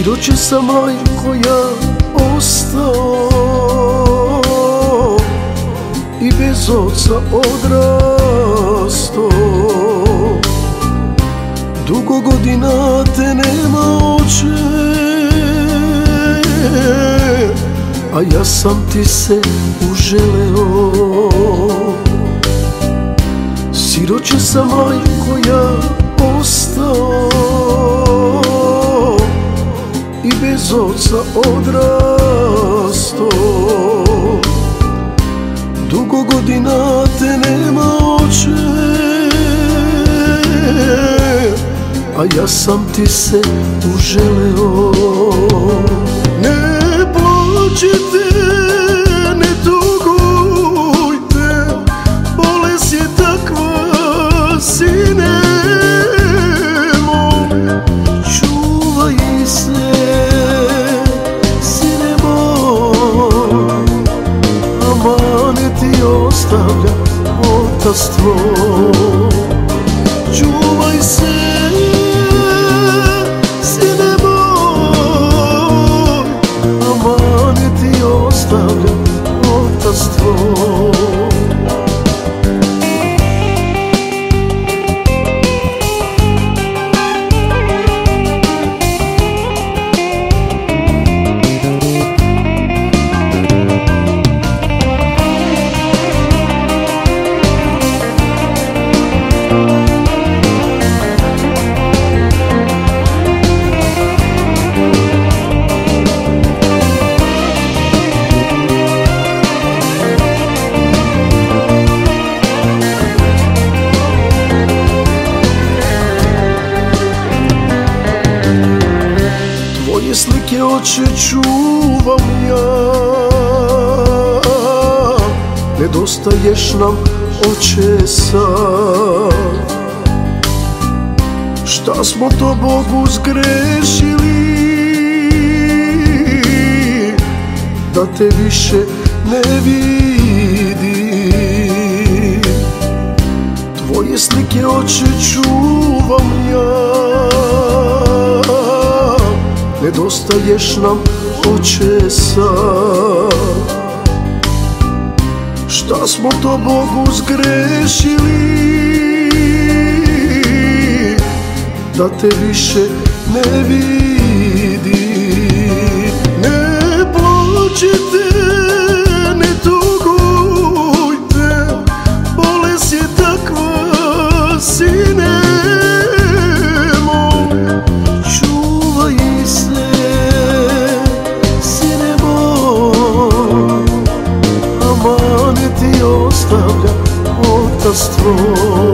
Siroče sam, majko, ja ostao i bez oca odrastao. Dugo godina te nema, oče, a ja sam ti se uželeo. Siroče sam, majko, ja ostao i bez oca odrastao. Dugo godina te nema, oče, a ja sam ti se uželeo. Ne plačite, ne tugujte, bolest je takva, sine moj. Čuvaj se, sine moj, amanet ti ostavlja otac tvoj. Čuvaj se, sine moj, amanet ti ostavlja otac tvoj. Tvoje slike, oče, čuvam ja, nedostaješ nam, oče, sad. Šta smo to Bogu zgrešili, da te više ne vidim. Tvoje slike, oče, čuvam ja, nedostaješ nam, oče, sad. Šta smo to Bogu zgrešili, da te više ne vidim. Ne plačite, ne tugujte, bolest je takva, sine moj. Čuvaj se, sine moj, amanet ti ostavlja otac tvoj.